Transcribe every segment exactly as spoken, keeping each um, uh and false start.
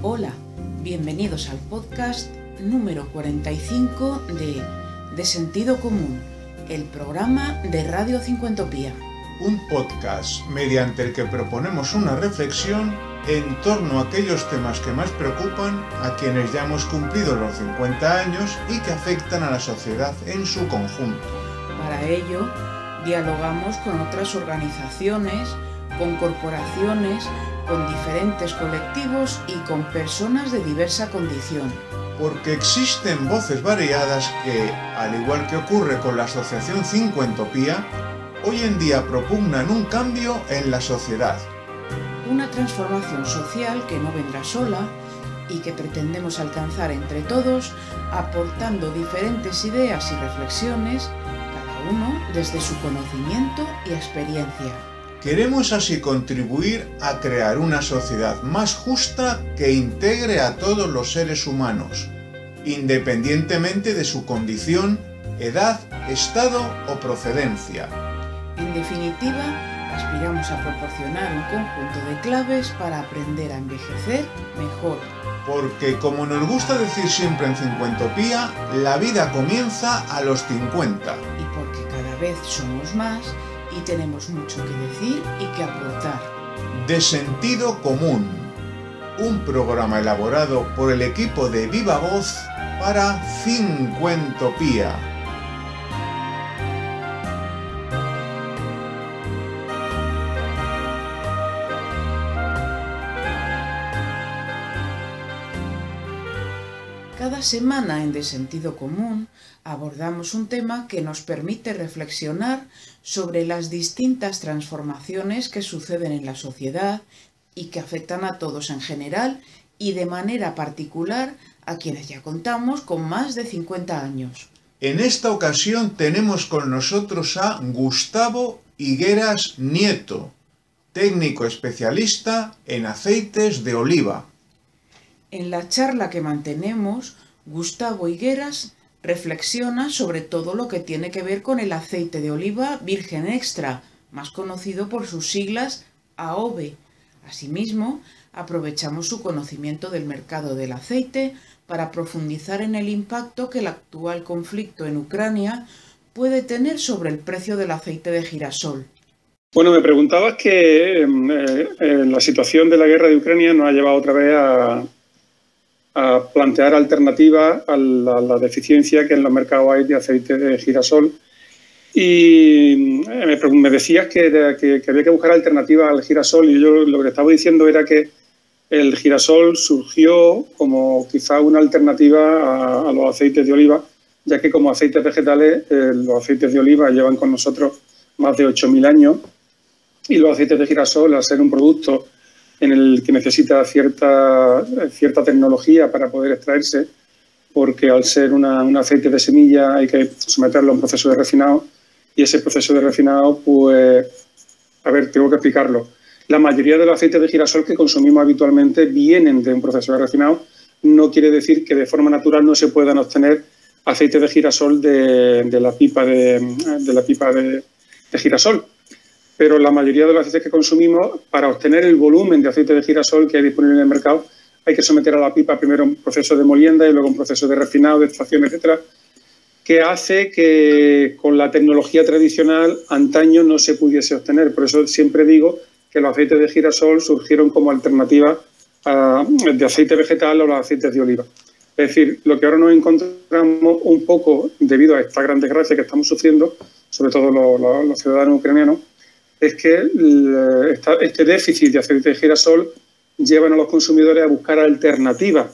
Hola, bienvenidos al podcast número cuarenta y cinco de De Sentido Común, el programa de Radio Cincuentopía. Un podcast mediante el que proponemos una reflexión en torno a aquellos temas que más preocupan a quienes ya hemos cumplido los cincuenta años y que afectan a la sociedad en su conjunto. Para ello, dialogamos con otras organizaciones, con corporaciones, con diferentes colectivos y con personas de diversa condición. Porque existen voces variadas que, al igual que ocurre con la Asociación Cincuentopía, hoy en día propugnan un cambio en la sociedad. Una transformación social que no vendrá sola y que pretendemos alcanzar entre todos, aportando diferentes ideas y reflexiones, cada uno desde su conocimiento y experiencia. Queremos así contribuir a crear una sociedad más justa que integre a todos los seres humanos, independientemente de su condición, edad, estado o procedencia. En definitiva, aspiramos a proporcionar un conjunto de claves para aprender a envejecer mejor. Porque, como nos gusta decir siempre en Cincuentopía, la vida comienza a los cincuenta. Y porque cada vez somos más y tenemos mucho que decir y que aportar. De Sentido Común, un programa elaborado por el equipo de Viva Voz para Cincuentopía. Cada semana en De Sentido Común abordamos un tema que nos permite reflexionar sobre las distintas transformaciones que suceden en la sociedad y que afectan a todos en general y de manera particular a quienes ya contamos con más de cincuenta años. En esta ocasión tenemos con nosotros a Gustavo Higueras Nieto, técnico especialista en aceites de oliva. En la charla que mantenemos, Gustavo Higueras reflexiona sobre todo lo que tiene que ver con el aceite de oliva virgen extra, más conocido por sus siglas A O V E. Asimismo, aprovechamos su conocimiento del mercado del aceite para profundizar en el impacto que el actual conflicto en Ucrania puede tener sobre el precio del aceite de girasol. Bueno, me preguntabas que eh, eh, la situación de la guerra de Ucrania nos ha llevado otra vez a... a plantear alternativas a la, a la deficiencia que en los mercados hay de aceite de girasol. Y me, me decías que, que, que había que buscar alternativas al girasol y yo lo que estaba diciendo era que el girasol surgió como quizá una alternativa a, a los aceites de oliva, ya que como aceites vegetales eh, los aceites de oliva llevan con nosotros más de ocho mil años y los aceites de girasol, al ser un producto en el que necesita cierta, cierta tecnología para poder extraerse, porque al ser una, un aceite de semilla hay que someterlo a un proceso de refinado y ese proceso de refinado, pues, a ver, tengo que explicarlo. La mayoría de los aceites de girasol que consumimos habitualmente vienen de un proceso de refinado. No quiere decir que de forma natural no se puedan obtener aceites de girasol de, de la pipa, de, de, la pipa de, de girasol. Pero la mayoría de los aceites que consumimos, para obtener el volumen de aceite de girasol que hay disponible en el mercado, hay que someter a la pipa primero un proceso de molienda y luego un proceso de refinado, de extracción, etcétera, que hace que con la tecnología tradicional antaño no se pudiese obtener. Por eso siempre digo que los aceites de girasol surgieron como alternativa a, de aceite vegetal o los aceites de oliva. Es decir, lo que ahora nos encontramos un poco, debido a esta gran desgracia que estamos sufriendo, sobre todo los, los, los ciudadanos ucranianos, es que este déficit de aceite de girasol llevan a los consumidores a buscar alternativas.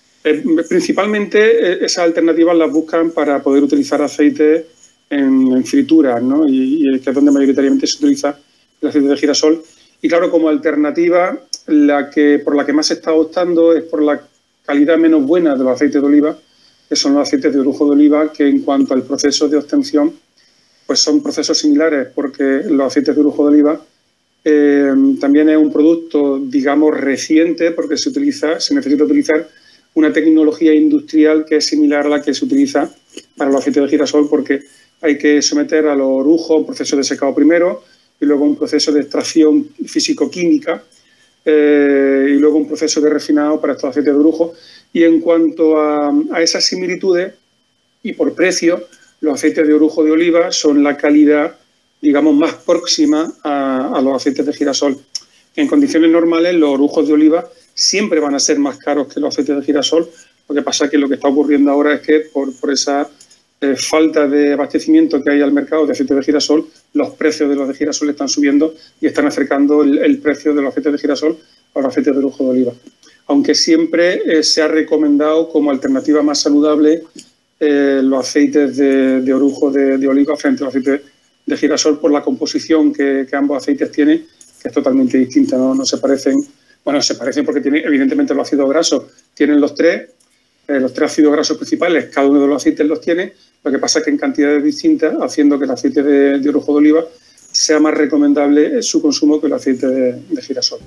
Principalmente esas alternativas las buscan para poder utilizar aceite en, en frituras, ¿no? Y, y que es donde mayoritariamente se utiliza el aceite de girasol. Y claro, como alternativa, la que, por la que más se está optando es por la calidad menos buena de los aceites de oliva, que son los aceites de orujo de oliva, que en cuanto al proceso de obtención, pues son procesos similares, porque los aceites de orujo de oliva eh, también es un producto, digamos, reciente, porque se utiliza, se necesita utilizar una tecnología industrial que es similar a la que se utiliza para los aceites de girasol, porque hay que someter a los orujos un proceso de secado primero y luego un proceso de extracción físico-química eh, y luego un proceso de refinado para estos aceites de orujo. Y en cuanto a, a esas similitudes y por precio, los aceites de orujo de oliva son la calidad, digamos, más próxima a, a los aceites de girasol. En condiciones normales, los orujos de oliva siempre van a ser más caros que los aceites de girasol. Lo que pasa es que lo que está ocurriendo ahora es que por, por esa eh, falta de abastecimiento que hay al mercado de aceites de girasol, los precios de los de girasol están subiendo y están acercando el, el precio de los aceites de girasol a los aceites de orujo de oliva. Aunque siempre eh, se ha recomendado como alternativa más saludable eh, los aceites de, de orujo de, de oliva frente a los aceites de girasol por la composición que, que ambos aceites tienen, que es totalmente distinta, ¿no? No se parecen, bueno, se parecen porque tienen, evidentemente los ácidos grasos tienen los tres, eh, los tres ácidos grasos principales, cada uno de los aceites los tiene, lo que pasa es que en cantidades distintas, haciendo que el aceite de, de orujo de oliva sea más recomendable su consumo que el aceite de, de girasol.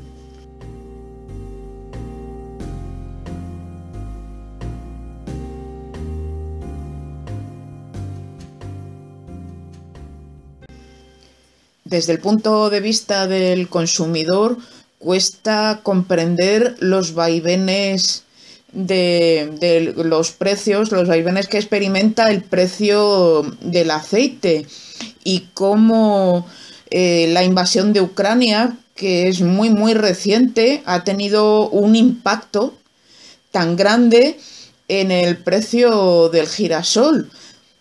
Desde el punto de vista del consumidor, cuesta comprender los vaivenes de, de los precios, los vaivenes que experimenta el precio del aceite y cómo eh, la invasión de Ucrania, que es muy muy reciente, ha tenido un impacto tan grande en el precio del girasol.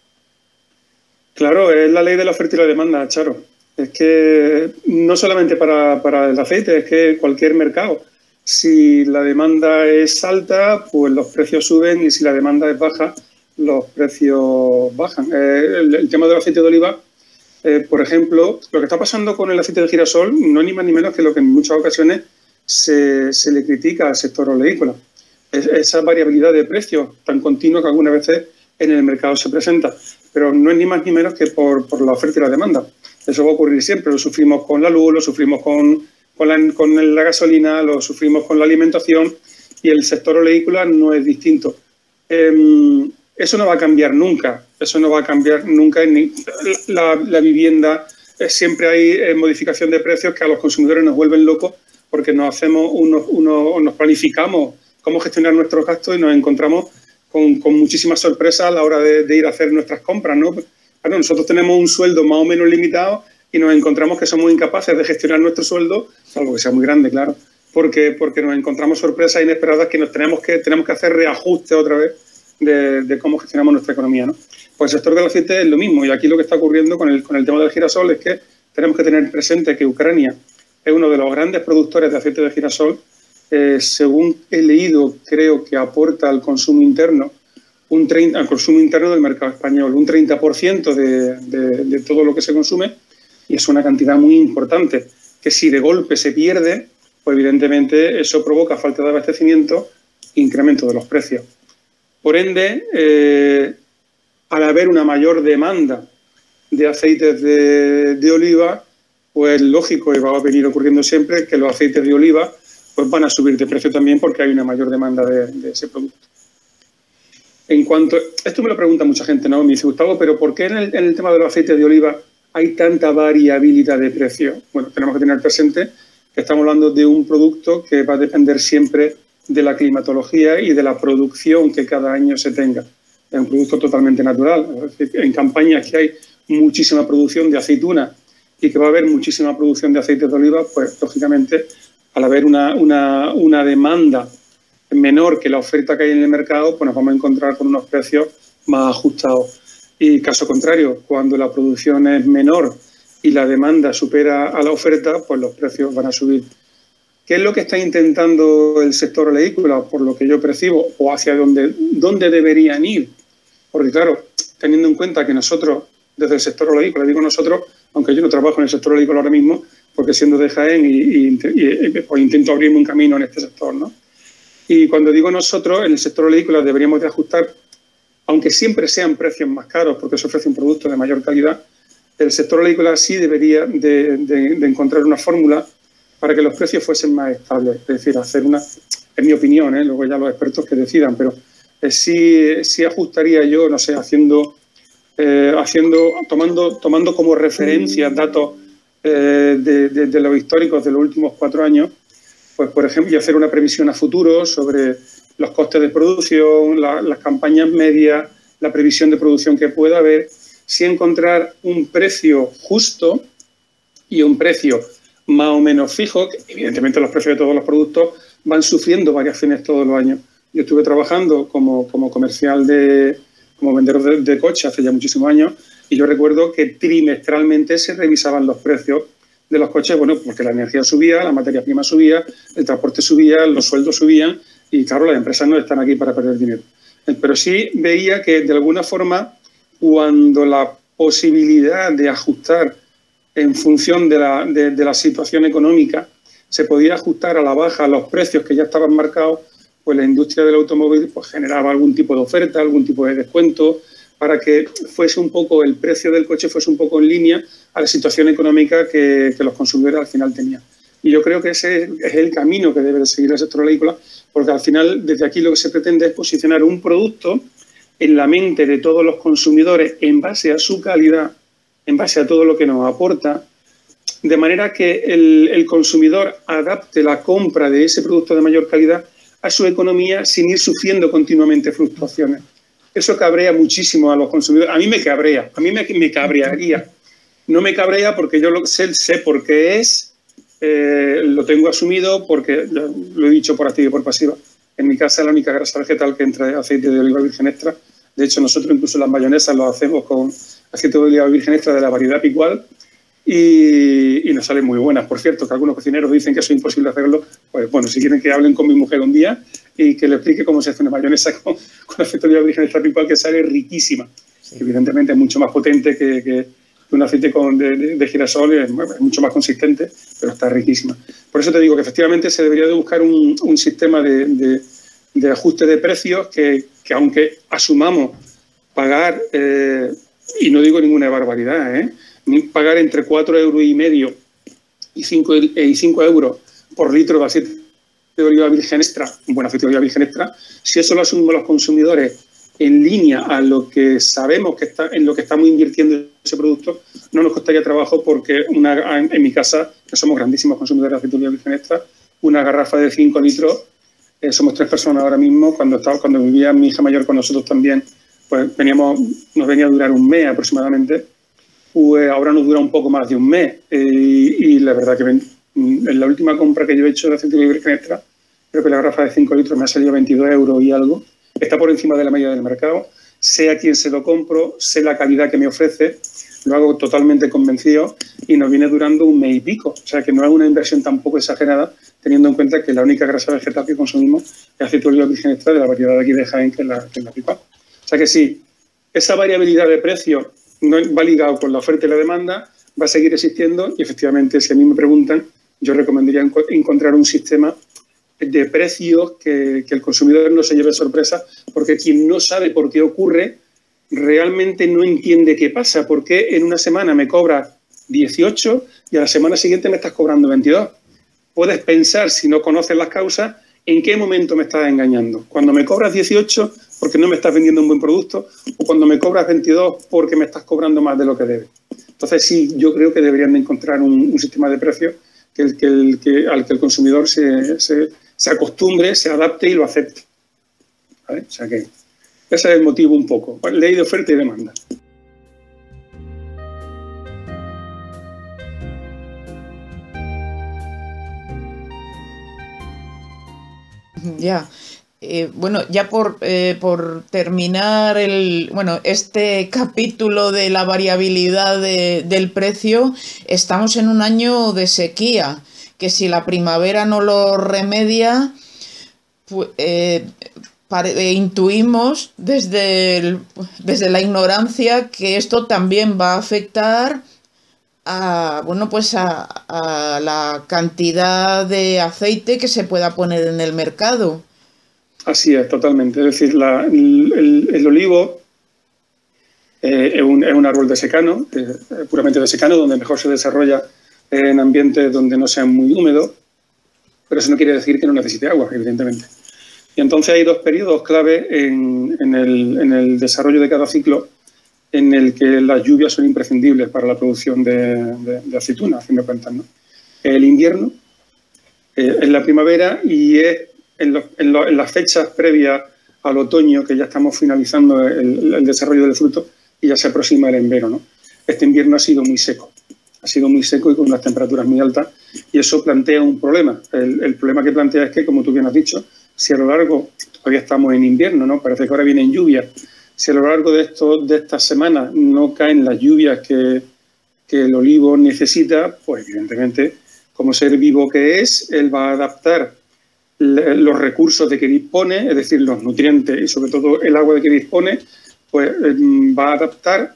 Claro, es la ley de la oferta y la demanda, Charo. Es que no solamente para, para el aceite, es que cualquier mercado. Si la demanda es alta, pues los precios suben y si la demanda es baja, los precios bajan. Eh, el, el tema del aceite de oliva, eh, por ejemplo, lo que está pasando con el aceite de girasol no es ni más ni menos que lo que en muchas ocasiones se, se le critica al sector oleícola. Es, esa variabilidad de precios tan continua que algunas veces en el mercado se presenta. Pero no es ni más ni menos que por, por la oferta y la demanda. Eso va a ocurrir siempre, lo sufrimos con la luz, lo sufrimos con, con, la, con la gasolina, lo sufrimos con la alimentación y el sector oleícola no es distinto. Eh, eso no va a cambiar nunca, eso no va a cambiar nunca. En la, la vivienda, eh, siempre hay eh, modificación de precios que a los consumidores nos vuelven locos porque nos hacemos unos, unos, nos planificamos cómo gestionar nuestros gastos y nos encontramos con, con muchísimas sorpresas a la hora de, de ir a hacer nuestras compras, ¿no? Bueno, nosotros tenemos un sueldo más o menos limitado y nos encontramos que somos incapaces de gestionar nuestro sueldo, salvo que sea muy grande, claro, porque, porque nos encontramos sorpresas inesperadas que nos tenemos que, tenemos que hacer reajuste otra vez de, de cómo gestionamos nuestra economía, ¿no? Pues el sector del aceite es lo mismo y aquí lo que está ocurriendo con el, con el tema del girasol es que tenemos que tener presente que Ucrania es uno de los grandes productores de aceite de girasol. Eh, según he leído, creo que aporta al consumo interno un treinta, al consumo interno del mercado español, un treinta por ciento de, de, de todo lo que se consume, y es una cantidad muy importante, que si de golpe se pierde, pues evidentemente eso provoca falta de abastecimiento e incremento de los precios. Por ende, eh, al haber una mayor demanda de aceites de, de oliva, pues lógico, y va a venir ocurriendo siempre, que los aceites de oliva pues van a subir de precio también porque hay una mayor demanda de, de ese producto. En cuanto, esto me lo pregunta mucha gente, ¿no? Me dice, Gustavo, pero ¿por qué en el, en el tema de los aceites de oliva hay tanta variabilidad de precio? Bueno, tenemos que tener presente que estamos hablando de un producto que va a depender siempre de la climatología y de la producción que cada año se tenga. Es un producto totalmente natural. Es decir, en campañas que hay muchísima producción de aceituna y que va a haber muchísima producción de aceites de oliva, pues lógicamente al haber una, una, una demanda menor que la oferta que hay en el mercado, pues nos vamos a encontrar con unos precios más ajustados. Y caso contrario, cuando la producción es menor y la demanda supera a la oferta, pues los precios van a subir. ¿Qué es lo que está intentando el sector oleícola, por lo que yo percibo, o hacia dónde, dónde deberían ir? Porque claro, teniendo en cuenta que nosotros, desde el sector oleícola, digo nosotros, aunque yo no trabajo en el sector oleícola ahora mismo, porque siendo de Jaén y, y, y, y pues intento abrirme un camino en este sector, ¿no? Y cuando digo nosotros, en el sector oleícola deberíamos de ajustar, aunque siempre sean precios más caros, porque se ofrece un producto de mayor calidad, el sector oleícola sí debería de, de, de encontrar una fórmula para que los precios fuesen más estables. Es decir, hacer una, en mi opinión, ¿eh? Luego ya los expertos que decidan, pero eh, sí, sí ajustaría yo, no sé, haciendo, eh, haciendo tomando, tomando como referencia datos eh, de, de, de los históricos de los últimos cuatro años, pues por ejemplo, y hacer una previsión a futuro sobre los costes de producción, la, las campañas medias, la previsión de producción que pueda haber, si encontrar un precio justo y un precio más o menos fijo, que evidentemente los precios de todos los productos van sufriendo variaciones todos los años. Yo estuve trabajando como, como comercial, de, como vendedor de, de coches hace ya muchísimos años, y yo recuerdo que trimestralmente se revisaban los precios de los coches, bueno, porque la energía subía, la materia prima subía, el transporte subía, los sueldos subían, y claro, las empresas no están aquí para perder dinero. Pero sí veía que de alguna forma, cuando la posibilidad de ajustar en función de la, de, de la situación económica se podía ajustar a la baja a los precios que ya estaban marcados, pues la industria del automóvil pues generaba algún tipo de oferta, algún tipo de descuento, para que fuese un poco el precio del coche fuese un poco en línea a la situación económica que, que los consumidores al final tenían. Y yo creo que ese es el camino que debe de seguir el sector agrícola, porque al final desde aquí lo que se pretende es posicionar un producto en la mente de todos los consumidores en base a su calidad, en base a todo lo que nos aporta, de manera que el, el consumidor adapte la compra de ese producto de mayor calidad a su economía sin ir sufriendo continuamente fluctuaciones. Eso cabrea muchísimo a los consumidores. A mí me cabrea, a mí me, me cabrearía. No me cabrea porque yo lo sé, sé por qué es, eh, lo tengo asumido porque, lo he dicho por activa y por pasiva, en mi casa la única grasa vegetal que entra es aceite de oliva virgen extra. De hecho, nosotros incluso las mayonesas lo hacemos con aceite de oliva virgen extra de la variedad Picual y, y nos salen muy buenas. Por cierto, que algunos cocineros dicen que eso es imposible hacerlo. Pues bueno, si quieren que hablen con mi mujer un día y que le explique cómo se hace una mayonesa con, con aceite de oliva virgen extra Picual, que sale riquísima. Sí. Evidentemente es mucho más potente que, que un aceite con, de, de, de girasol, es, es mucho más consistente, pero está riquísima. Por eso te digo que efectivamente se debería de buscar un, un sistema de, de, de ajuste de precios que, que aunque asumamos pagar, eh, y no digo ninguna barbaridad, ¿eh? pagar entre cuatro euros y medio y cinco, y cinco euros por litro de aceite de oliva virgen extra, un buen aceite de oliva virgen extra, si eso lo asumimos los consumidores en línea a lo que sabemos que está, en lo que estamos invirtiendo ese producto, no nos costaría trabajo porque una, en mi casa, que somos grandísimos consumidores de aceite de oliva virgen extra, una garrafa de cinco litros, eh, somos tres personas ahora mismo, cuando, estaba, cuando vivía mi hija mayor con nosotros también, pues veníamos, nos venía a durar un mes aproximadamente, pues ahora nos dura un poco más de un mes. Eh, y la verdad que ven, en la última compra que yo he hecho de aceite de oliva virgen extra, creo que la garrafa de cinco litros me ha salido veintidós euros y algo. Está por encima de la media del mercado. Sé a quién se lo compro, sé la calidad que me ofrece, lo hago totalmente convencido y nos viene durando un mes y pico. O sea que no es una inversión tampoco exagerada, teniendo en cuenta que la única grasa vegetal que consumimos es aceite de oliva virgen extra de la variedad de aquí de Jaén, que es la, que es la Picual. O sea que sí, esa variabilidad de precio no va ligado con la oferta y la demanda, va a seguir existiendo y efectivamente, si a mí me preguntan, yo recomendaría encontrar un sistema de precios que, que el consumidor no se lleve sorpresa, porque quien no sabe por qué ocurre realmente no entiende qué pasa, porque en una semana me cobras dieciocho y a la semana siguiente me estás cobrando veintidós. Puedes pensar, si no conoces las causas, en qué momento me estás engañando. Cuando me cobras dieciocho porque no me estás vendiendo un buen producto, o cuando me cobras veintidós porque me estás cobrando más de lo que debes. Entonces sí, yo creo que deberían de encontrar un, un sistema de precios que el, que el, que, al que el consumidor se, se, se acostumbre, se adapte y lo acepte. ¿Vale? O sea que ese es el motivo un poco. Ley de oferta y demanda. Ya. Eh, bueno, ya por, eh, por terminar el, bueno, este capítulo de la variabilidad de, del precio, estamos en un año de sequía, que si la primavera no lo remedia, pues, eh, pare, intuimos desde, el, desde la ignorancia que esto también va a afectar a, bueno, pues a, a la cantidad de aceite que se pueda poner en el mercado. Así es, totalmente. Es decir, la, el, el, el olivo eh, es, un, es un árbol de secano, eh, puramente de secano, donde mejor se desarrolla en ambientes donde no sean muy húmedos, pero eso no quiere decir que no necesite agua, evidentemente. Y entonces hay dos periodos clave en, en, el, en el desarrollo de cada ciclo en el que las lluvias son imprescindibles para la producción de, de, de aceituna, a fin de cuentas, ¿no? El invierno, eh, en la primavera y es en, lo, en, lo, en las fechas previas al otoño, que ya estamos finalizando el, el desarrollo del fruto y ya se aproxima el invierno, ¿no? Este invierno ha sido muy seco, ha sido muy seco y con unas temperaturas muy altas, y eso plantea un problema. El, el problema que plantea es que, como tú bien has dicho, si a lo largo, todavía estamos en invierno, ¿no? Parece que ahora vienen lluvias. Si a lo largo de, esto, de estas semanas no caen las lluvias que, que el olivo necesita, pues evidentemente, como ser vivo que es, él va a adaptar los recursos de que dispone, es decir, los nutrientes y sobre todo el agua de que dispone, pues va a adaptar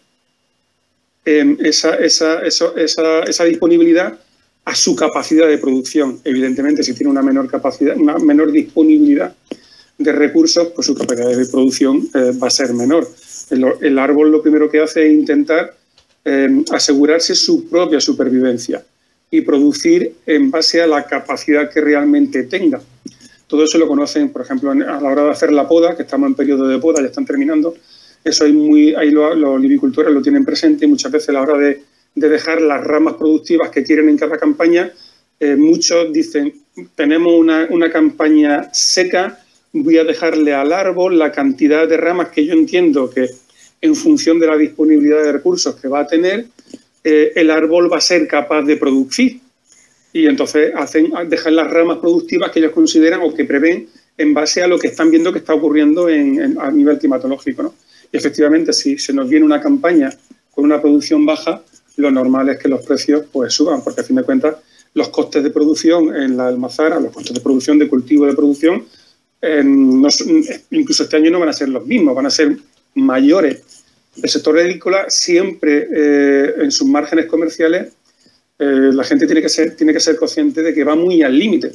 eh, esa, esa, esa, esa, esa disponibilidad a su capacidad de producción. Evidentemente, si tiene una menor capacidad, una menor disponibilidad de recursos, pues su capacidad de producción eh, va a ser menor. El, el árbol lo primero que hace es intentar eh, asegurarse su propia supervivencia y producir en base a la capacidad que realmente tenga. Todo eso lo conocen, por ejemplo, a la hora de hacer la poda, que estamos en periodo de poda, ya están terminando. Eso hay muy, ahí lo, los olivicultores lo tienen presente y muchas veces a la hora de, de dejar las ramas productivas que quieren en cada campaña, eh, muchos dicen, tenemos una, una campaña seca, voy a dejarle al árbol la cantidad de ramas que yo entiendo que en función de la disponibilidad de recursos que va a tener, eh, el árbol va a ser capaz de producir. Y entonces hacen, dejan las ramas productivas que ellos consideran o que prevén en base a lo que están viendo que está ocurriendo en, en, a nivel climatológico, ¿no? Y efectivamente, si se nos viene una campaña con una producción baja, lo normal es que los precios pues suban, porque a fin de cuentas los costes de producción en la almazara, los costes de producción, de cultivo de producción, eh, no, incluso este año no van a ser los mismos, van a ser mayores. El sector agrícola siempre eh, en sus márgenes comerciales, Eh, la gente tiene que, ser, tiene que ser consciente de que va muy al límite.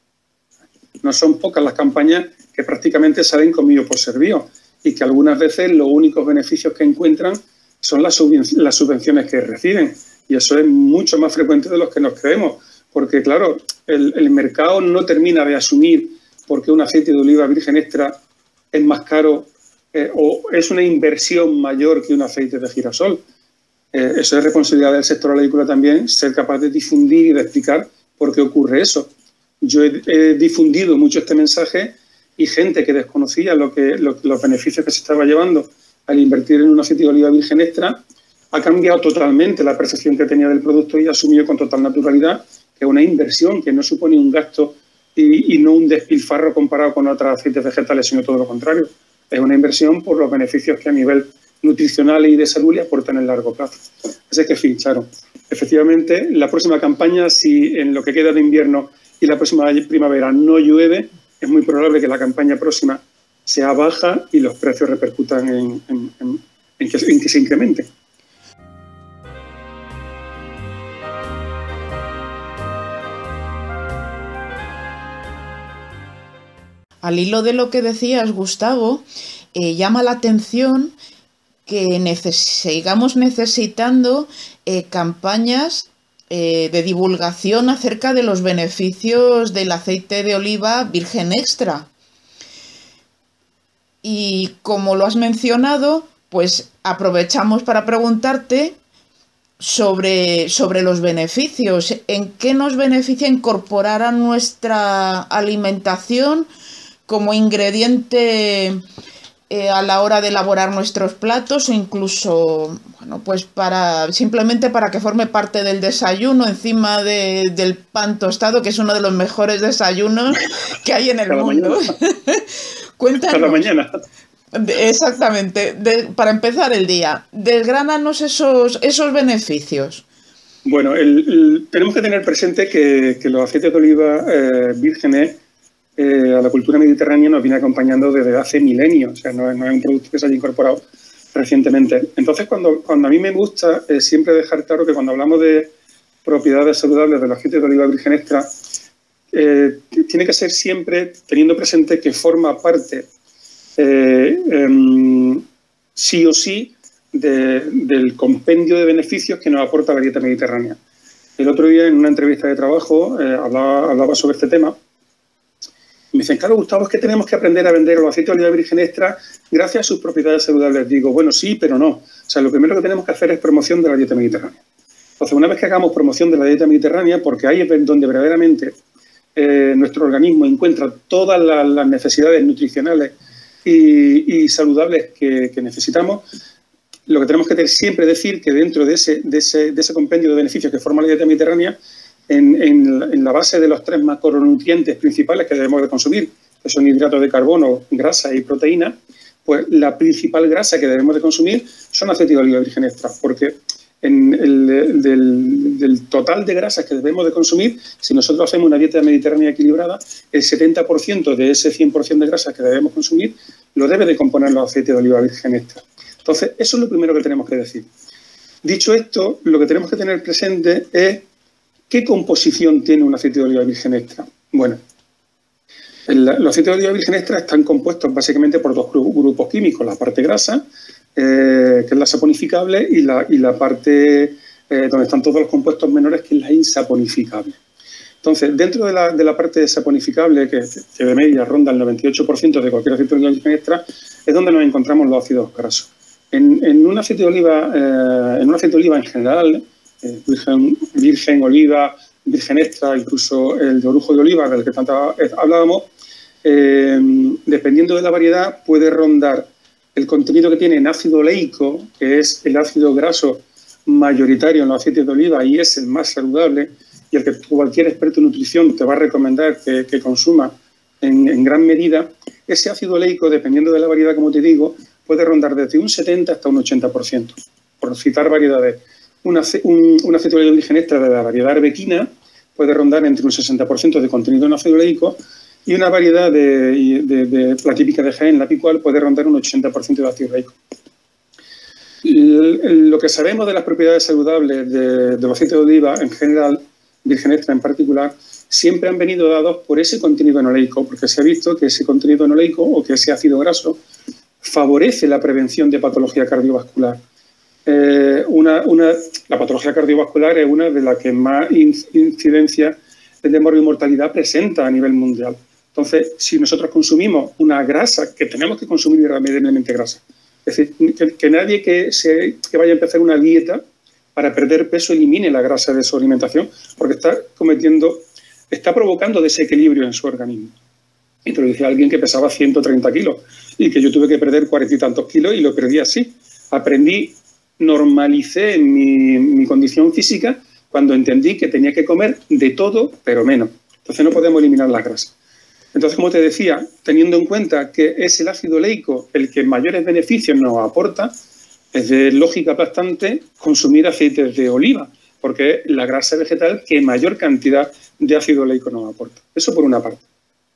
No son pocas las campañas que prácticamente salen comido por servido y que algunas veces los únicos beneficios que encuentran son las, subvenciones, las subvenciones que reciben. Y eso es mucho más frecuente de lo que nos creemos. Porque, claro, el, el mercado no termina de asumir por qué un aceite de oliva virgen extra es más caro eh, o es una inversión mayor que un aceite de girasol. Eh, eso es responsabilidad del sector agrícola también, ser capaz de difundir y de explicar por qué ocurre eso. Yo he, he difundido mucho este mensaje y gente que desconocía lo que, lo, los beneficios que se estaba llevando al invertir en un aceite de oliva virgen extra ha cambiado totalmente la percepción que tenía del producto y ha asumido con total naturalidad que es una inversión, que no supone un gasto y, y no un despilfarro comparado con otros aceites vegetales, sino todo lo contrario. Es una inversión por los beneficios que a nivel nutricional y de salud le aportan en el largo plazo. Así que, en fin, claro, efectivamente, la próxima campaña, si en lo que queda de invierno y la próxima primavera no llueve, es muy probable que la campaña próxima sea baja y los precios repercutan en, en, en, en, que, en que se incrementen. Al hilo de lo que decías, Gustavo, eh, llama la atención que neces sigamos necesitando eh, campañas eh, de divulgación acerca de los beneficios del aceite de oliva virgen extra. Y como lo has mencionado, pues aprovechamos para preguntarte sobre, sobre los beneficios. ¿En qué nos beneficia incorporar a nuestra alimentación como ingrediente Eh, a la hora de elaborar nuestros platos o incluso, bueno, pues para simplemente para que forme parte del desayuno encima de, del pan tostado, que es uno de los mejores desayunos que hay en el Cada mundo? Cuéntanos. Cada mañana. De, exactamente, de, para empezar el día, desgránanos esos, esos beneficios. Bueno, el, el, tenemos que tener presente que, que los aceites de oliva eh, vírgenes Eh, a la cultura mediterránea nos viene acompañando desde hace milenios, o sea, no es, no es un producto que se haya incorporado recientemente. Entonces, cuando, cuando a mí me gusta eh, siempre dejar claro que cuando hablamos de propiedades saludables de los aceites de oliva virgen extra, eh, tiene que ser siempre teniendo presente que forma parte eh, eh, sí o sí de, del compendio de beneficios que nos aporta la dieta mediterránea. El otro día, en una entrevista de trabajo, eh, hablaba, hablaba sobre este tema. Me dicen, claro, Gustavo, es que tenemos que aprender a vender los aceites de oliva virgen extra gracias a sus propiedades saludables. Digo, bueno, sí, pero no. O sea, lo primero que tenemos que hacer es promoción de la dieta mediterránea. Entonces, una vez que hagamos promoción de la dieta mediterránea, porque ahí es donde verdaderamente eh, nuestro organismo encuentra todas las, las necesidades nutricionales y, y saludables que, que necesitamos, lo que tenemos que tener siempre es decir que dentro de ese, de ese, de ese compendio de beneficios que forma la dieta mediterránea, en, en, en la base de los tres macronutrientes principales que debemos de consumir, que son hidratos de carbono, grasa y proteína, pues la principal grasa que debemos de consumir son aceite de oliva virgen extra, porque en el del, del total de grasas que debemos de consumir, si nosotros hacemos una dieta mediterránea equilibrada, el setenta por ciento de ese cien por ciento de grasas que debemos consumir lo debe de componer los aceites de oliva virgen extra. Entonces, eso es lo primero que tenemos que decir. Dicho esto, lo que tenemos que tener presente es qué composición tiene un aceite de oliva virgen extra. Bueno, el, los aceites de oliva virgen extra están compuestos básicamente por dos grupos químicos, la parte grasa, eh, que es la saponificable, y la, y la parte eh, donde están todos los compuestos menores, que es la insaponificable. Entonces, dentro de la, de la parte saponificable, que, que de media ronda el noventa y ocho por ciento de cualquier aceite de oliva virgen extra, es donde nos encontramos los ácidos grasos. En, en un aceite de oliva, eh, en un aceite de oliva en general, eh, virgen, virgen, oliva, virgen extra, incluso el de orujo de oliva, del que tanto hablábamos, eh, dependiendo de la variedad, puede rondar el contenido que tiene en ácido oleico, que es el ácido graso mayoritario en los aceites de oliva y es el más saludable, y el que cualquier experto en nutrición te va a recomendar que, que consuma en, en gran medida. Ese ácido oleico, dependiendo de la variedad, como te digo, puede rondar desde un setenta hasta un ochenta por ciento. Por citar variedades, un, un, un aceite de oliva virgen extra de la variedad arbequina puede rondar entre un sesenta por ciento de contenido en ácido oleico, y una variedad de, de, de la típica de Jaén, la picual, puede rondar un ochenta por ciento de ácido oleico. Lo que sabemos de las propiedades saludables de, de los aceites de oliva en general, virgen extra en particular, siempre han venido dados por ese contenido enoleico, porque se ha visto que ese contenido enoleico o que ese ácido graso favorece la prevención de patología cardiovascular. Eh, una, una, la patología cardiovascular es una de las que más incidencia de mortalidad presenta a nivel mundial. Entonces, si nosotros consumimos una grasa, que tenemos que consumir irremediablemente grasa, es decir, que, que nadie que, se, que vaya a empezar una dieta para perder peso elimine la grasa de su alimentación, porque está cometiendo, está provocando desequilibrio en su organismo. Y te lo decía alguien que pesaba ciento treinta kilos y que yo tuve que perder cuarenta y tantos kilos y lo perdí así. Aprendí, normalicé mi, mi condición física cuando entendí que tenía que comer de todo, pero menos. Entonces no podemos eliminar las grasas. Entonces, como te decía, teniendo en cuenta que es el ácido oleico el que mayores beneficios nos aporta, es de lógica aplastante consumir aceites de oliva, porque es la grasa vegetal que mayor cantidad de ácido oleico nos aporta. Eso por una parte.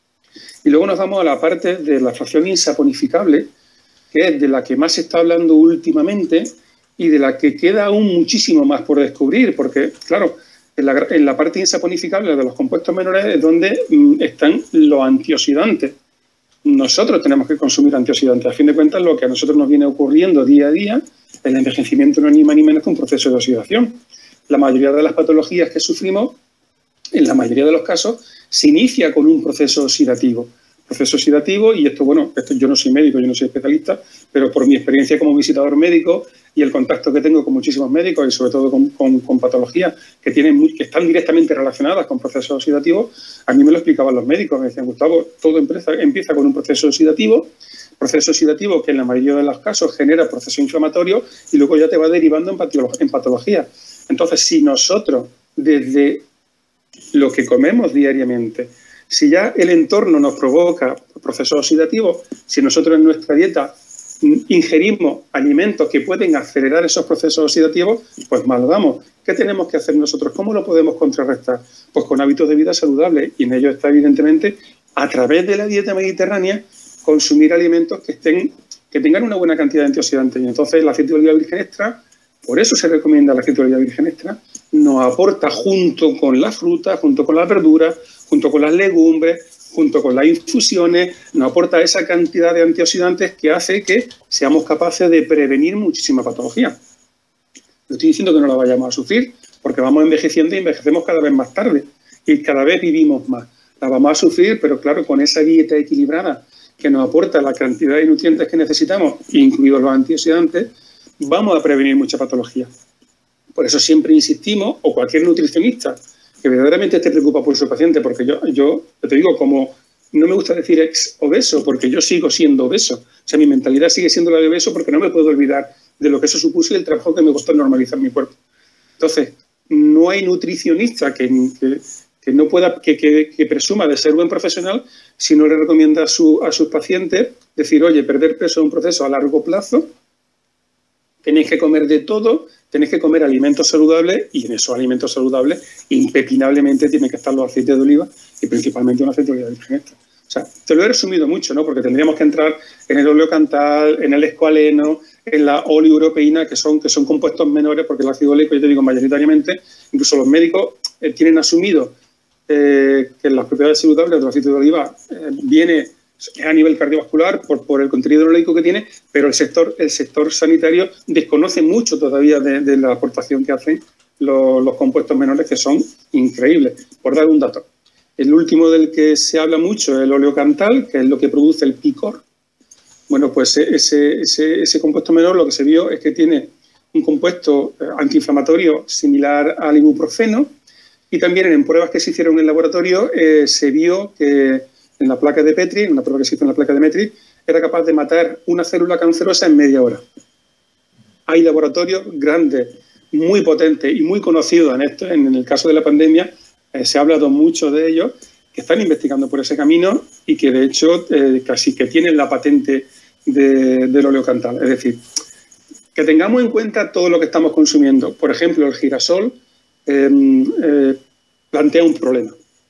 Y luego nos vamos a la parte de la fracción insaponificable, que es de la que más se está hablando últimamente y de la que queda aún muchísimo más por descubrir, porque, claro, en la, en la parte insaponificable de los compuestos menores es donde mm, están los antioxidantes. Nosotros tenemos que consumir antioxidantes. A fin de cuentas, lo que a nosotros nos viene ocurriendo día a día, el envejecimiento no es ni más ni menos que un proceso de oxidación. La mayoría de las patologías que sufrimos, en la mayoría de los casos, se inicia con un proceso oxidativo. Proceso oxidativo, y esto, bueno, esto, yo no soy médico, yo no soy especialista, pero por mi experiencia como visitador médico y el contacto que tengo con muchísimos médicos y sobre todo con, con, con patologías que, tienen muy, que están directamente relacionadas con procesos oxidativos, a mí me lo explicaban los médicos, me decían, Gustavo, todo empieza, empieza con un proceso oxidativo, proceso oxidativo que en la mayoría de los casos genera proceso inflamatorio y luego ya te va derivando en, patolog en patología. Entonces, si nosotros, desde lo que comemos diariamente, si ya el entorno nos provoca procesos oxidativos, si nosotros en nuestra dieta ingerimos alimentos que pueden acelerar esos procesos oxidativos, pues mal vamos. ¿Qué tenemos que hacer nosotros? ¿Cómo lo podemos contrarrestar? Pues con hábitos de vida saludables, y en ello está evidentemente, a través de la dieta mediterránea, consumir alimentos que, estén, que tengan una buena cantidad de antioxidantes. Y entonces el aceite de oliva virgen extra, por eso se recomienda el aceite de oliva virgen extra, nos aporta junto con la fruta, junto con la verdura, junto con las legumbres, junto con las infusiones, nos aporta esa cantidad de antioxidantes que hace que seamos capaces de prevenir muchísima patología. No estoy diciendo que no la vayamos a sufrir, porque vamos envejeciendo y envejecemos cada vez más tarde y cada vez vivimos más. La vamos a sufrir, pero claro, con esa dieta equilibrada que nos aporta la cantidad de nutrientes que necesitamos, incluidos los antioxidantes, vamos a prevenir mucha patología. Por eso siempre insistimos, o cualquier nutricionista que verdaderamente te preocupa por su paciente, porque yo, yo te digo, como no me gusta decir ex obeso, porque yo sigo siendo obeso. O sea, mi mentalidad sigue siendo la de obeso porque no me puedo olvidar de lo que eso supuso y el trabajo que me costó normalizar mi cuerpo. Entonces, no hay nutricionista que, que, que no pueda, que, que, que presuma de ser buen profesional si no le recomienda a, su, a sus pacientes decir, oye, perder peso es un proceso a largo plazo, tenéis que comer de todo, tenéis que comer alimentos saludables y en esos alimentos saludables impepinablemente tienen que estar los aceites de oliva y principalmente un aceite de oliva virgen extra. O sea, te lo he resumido mucho, ¿no? Porque tendríamos que entrar en el oleocantal, en el escualeno, en la oliuropeína, que son, que son compuestos menores, porque el ácido oleico, yo te digo, mayoritariamente, incluso los médicos eh, tienen asumido eh, que las propiedades saludables del aceite de oliva eh, viene a nivel cardiovascular por, por el contenido oleico que tiene, pero el sector, el sector sanitario desconoce mucho todavía de, de la aportación que hacen los, los compuestos menores, que son increíbles. Por dar un dato, el último del que se habla mucho es el oleocantal, que es lo que produce el picor. Bueno, pues ese, ese, ese compuesto menor lo que se vio es que tiene un compuesto antiinflamatorio similar al ibuprofeno, y también en pruebas que se hicieron en el laboratorio eh, se vio que en la placa de Petri, en una prueba que se hizo en la placa de Petri, era capaz de matar una célula cancerosa en media hora. Hay laboratorios grandes, muy potentes y muy conocidos en esto. En el caso de la pandemia, eh, se ha hablado mucho de ellos, que están investigando por ese camino y que, de hecho, eh, casi que tienen la patente de, del oleocantal. Es decir, que tengamos en cuenta todo lo que estamos consumiendo. Por ejemplo, el girasol eh, eh, plantea un problema.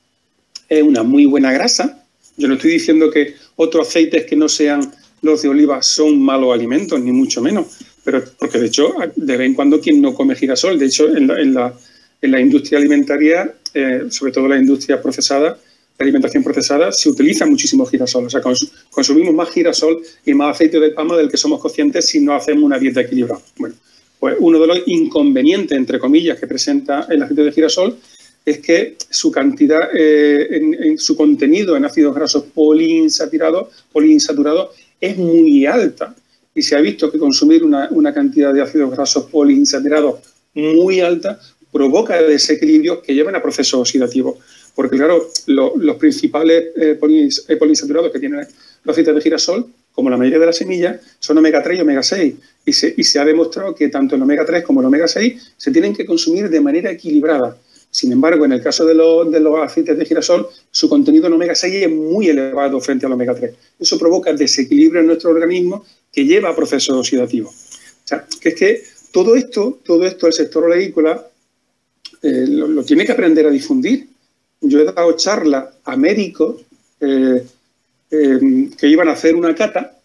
Es una muy buena grasa. Yo no estoy diciendo que otros aceites que no sean los de oliva son malos alimentos, ni mucho menos. Pero porque, de hecho, de vez en cuando quien no come girasol. De hecho, en la, en la, en la industria alimentaria, eh, sobre todo la industria procesada, la alimentación procesada, se utiliza muchísimo girasol. O sea, cons consumimos más girasol y más aceite de palma del que somos conscientes si no hacemos una dieta equilibrada. Bueno, pues uno de los inconvenientes, entre comillas, que presenta el aceite de girasol es que su cantidad, eh, en, en su contenido en ácidos grasos poliinsaturados, poliinsaturados es muy alta. Y se ha visto que consumir una, una cantidad de ácidos grasos poliinsaturados muy alta provoca desequilibrios que llevan a procesos oxidativos. Porque, claro, lo, los principales eh, poliins, eh, poliinsaturados que tienen los aceites de girasol, como la mayoría de las semillas, son omega tres y omega seis. Y se, y se ha demostrado que tanto el omega tres como el omega seis se tienen que consumir de manera equilibrada. Sin embargo, en el caso de, lo, de los aceites de girasol, su contenido en omega seis es muy elevado frente al omega tres. Eso provoca desequilibrio en nuestro organismo que lleva a procesos oxidativos. O sea, que es que todo esto, todo esto el sector oleícola eh, lo, lo tiene que aprender a difundir. Yo he dado charlas a médicos eh, eh, que iban a hacer una cata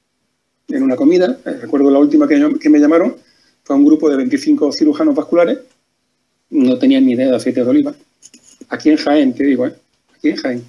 en una comida. Eh, recuerdo la última que, que me llamaron, fue un grupo de veinticinco cirujanos vasculares. No tenían ni idea de aceite de oliva. Aquí en Jaén, te digo, ¿eh? Aquí en Jaén.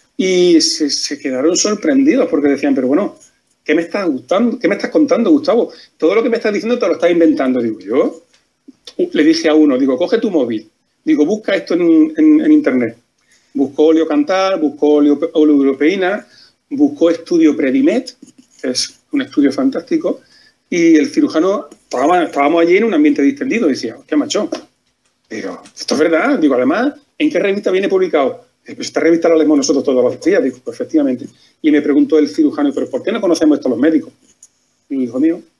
Y se, se quedaron sorprendidos porque decían, pero bueno, ¿qué me estás gustando? ¿Qué me estás contando, Gustavo? Todo lo que me estás diciendo te lo estás inventando. Digo, yo le dije a uno, digo, coge tu móvil. Digo, busca esto en, en, en internet. Buscó oleocantal, buscó oleuropeína, buscó estudio Predimet, que es un estudio fantástico, y el cirujano, estábamos, estábamos allí en un ambiente distendido, decía, hostia, macho, pero esto es verdad. Digo, además, ¿en qué revista viene publicado? Pues esta revista la leemos nosotros todos los días. Digo, pues efectivamente. Y me preguntó el cirujano, ¿pero por qué no conocemos esto los médicos? Y digo, hijo mío,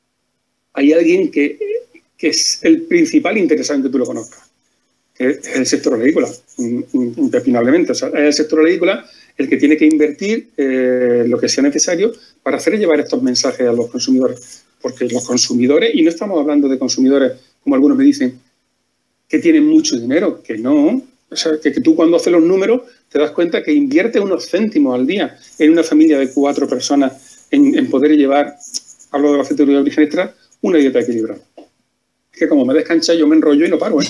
hay alguien que, que es el principal interesado en que tú lo conozcas, que es el sector oleícola, impepinablemente. O sea, es el sector oleícola el que tiene que invertir eh, lo que sea necesario para hacer llevar estos mensajes a los consumidores. Porque los consumidores, y no estamos hablando de consumidores, como algunos me dicen, que tienen mucho dinero, que no. O sea, que, que tú cuando haces los números te das cuenta que inviertes unos céntimos al día en una familia de cuatro personas en, en poder llevar, hablo de la aceite de oliva virgen extra, una dieta equilibrada. Es que como me descancha yo me enrollo y no paro, ¿eh?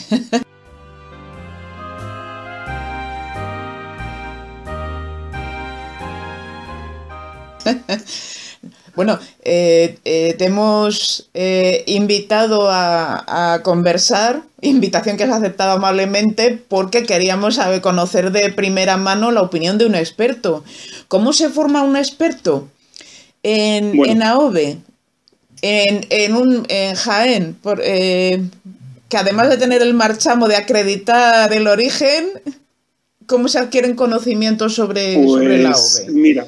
Bueno, eh, eh, te hemos eh, invitado a, a conversar, invitación que has aceptado amablemente porque queríamos saber, conocer de primera mano la opinión de un experto. ¿Cómo se forma un experto? En, bueno. en A O V E, en, en, un, en Jaén, por, eh, que además de tener el marchamo de acreditar el origen, ¿cómo se adquieren conocimientos sobre, pues, sobre la ove? Mira,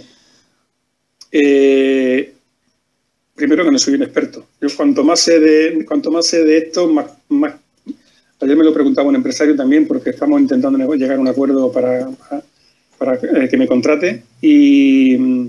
eh, primero que no soy un experto. Yo cuanto más sé de, cuanto más sé de esto, más, más... Ayer me lo preguntaba un empresario también, porque estamos intentando llegar a un acuerdo para, para, para eh, que me contrate. Y,